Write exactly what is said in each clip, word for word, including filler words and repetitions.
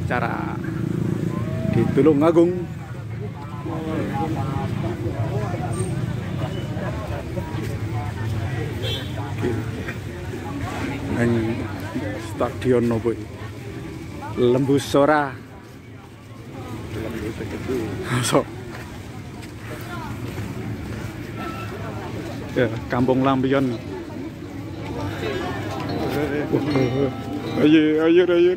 acara di Tulungagung. Neng stadion nopo Lembu Sora. So. Ya, Kampung Lampion. Ayo, ayo, ayo.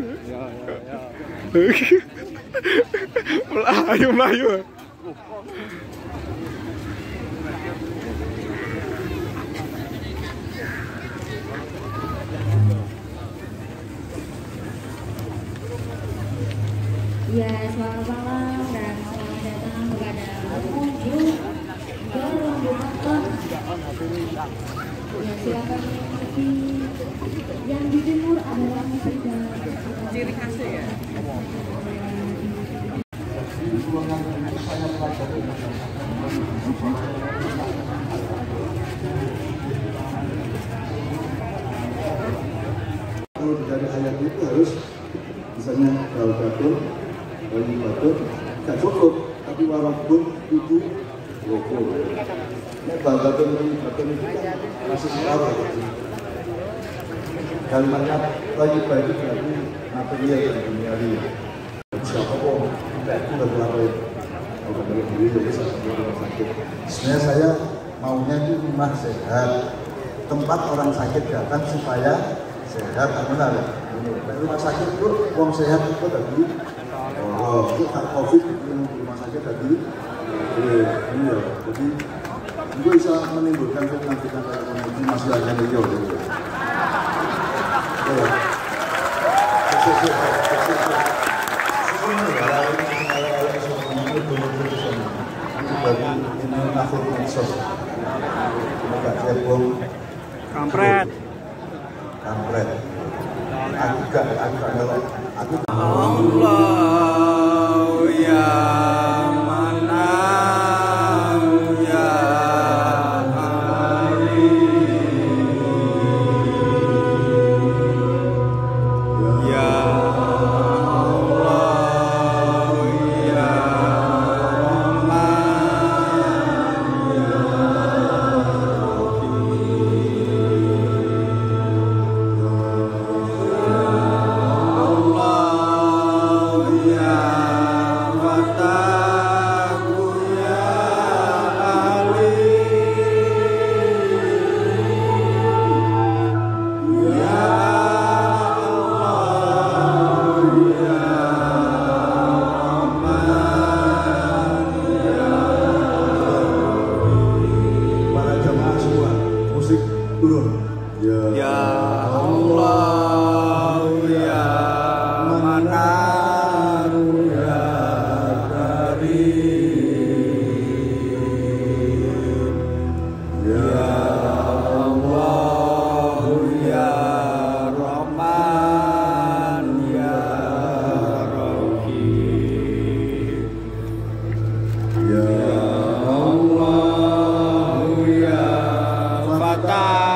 Melayu, melayu. Ya, selamat malam dan selamat datang kepada pengunjung Gorong Bumaton. Ya, silakan menikmati. Yang di timur adalah musida. Ciri khasnya ya. Kalau dari ayat itu harus misalnya kalau batur, bagi batur, gak cukup, tapi walaupun itu loko. Ini batur ini batur itu kan masih separuh. Kalimatnya lagi bagi berarti material dan duniawi. Siapa pun tidak itu berlaku. Kalau balik diri jadi satu rumah sakit. Sebenarnya saya maunya itu rumah sehat, tempat orang sakit datang supaya sehat, benar. Rumah sakit itu uang sehat itu tadi. Oh, itu tak covid itu rumah sakit tadi. Ini ya, jadi itu bisa menimbulkan fitnah-fitnah ekonomi masyarakat itu. Kampret. Kampret. Aku gak, aku gak ngelak. Aku Allah ya Manam ya Ali ya Allah ya Rahman ya Ya Allah ya Manan ya Karim ya Allah ya Rahman ya Rahim ya Allah ya Fatah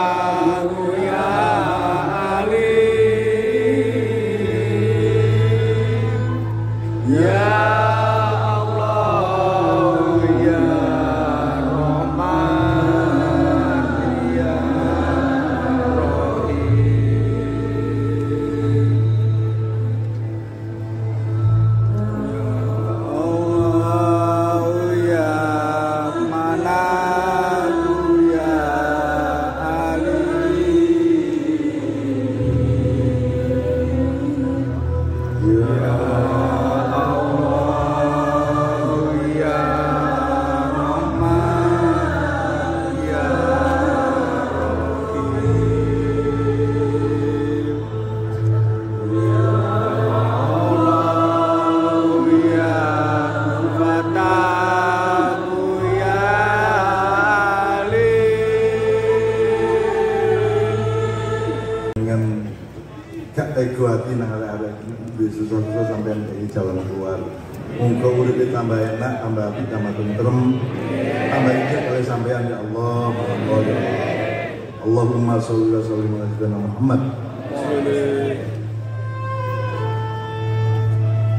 ego hati nang arek-arek di susah-susah sampai ini jalan keluar. Muga uripe tambah enak, tambah api, tambah tentrem, tambah ijek oleh sampean ya Allah, Allah ya Allah. Allahumma sholli wa sallim ala sayyidina Muhammad.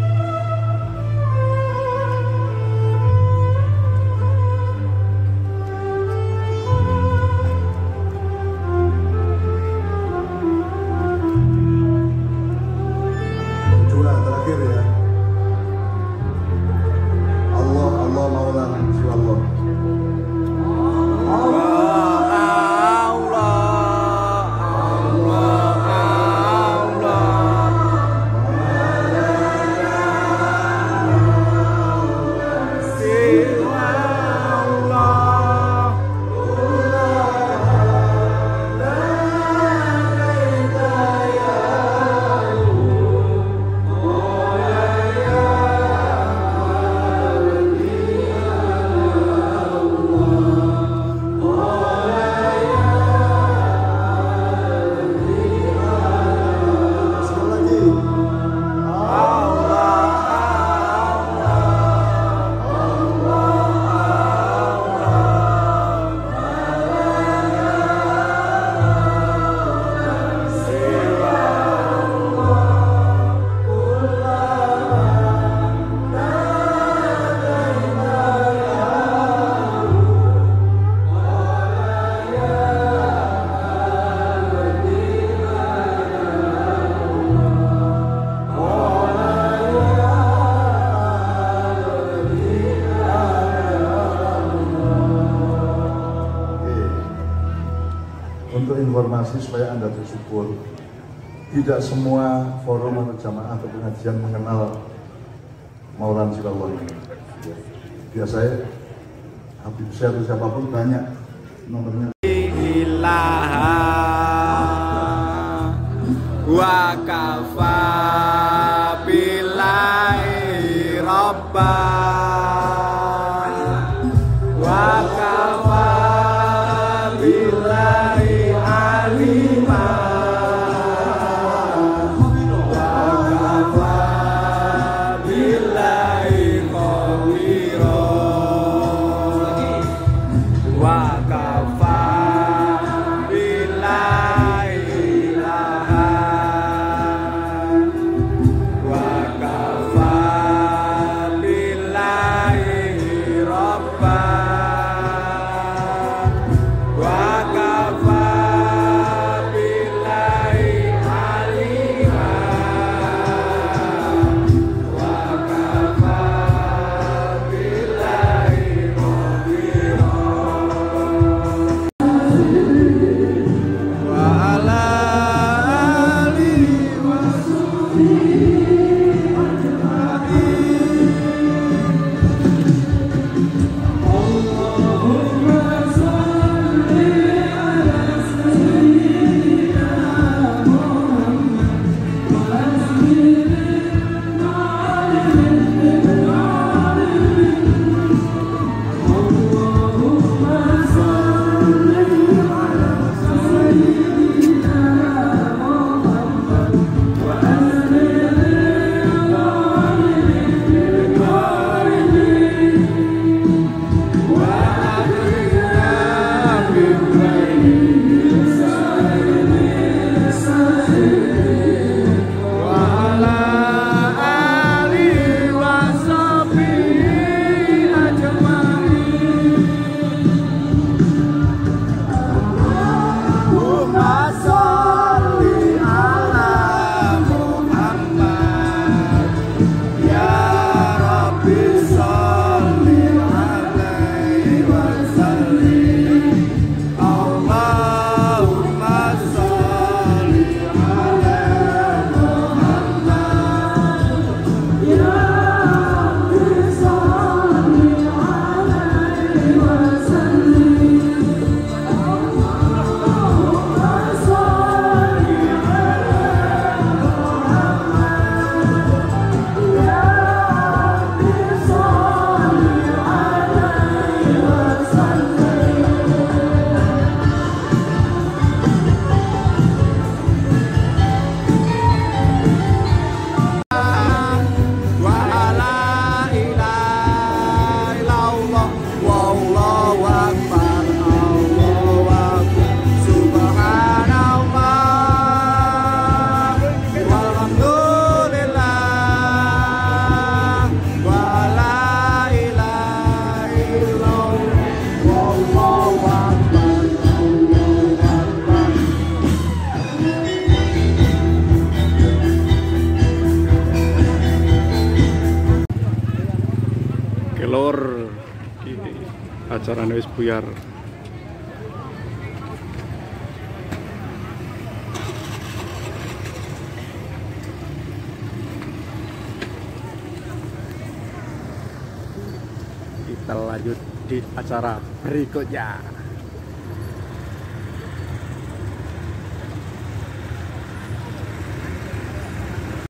motivasi supaya Anda bersyukur. Tidak semua forum atau jamaah atau pengajian mengenal Maulan Zilallah ini. Biasanya Habib Syekh atau siapapun banyak nomornya. ilaha wa kafa billahi rabba wa kafa billahi alima wa kafa billahi qadira wa kafa kelor acara wis buyar. Kita lanjut di acara berikutnya.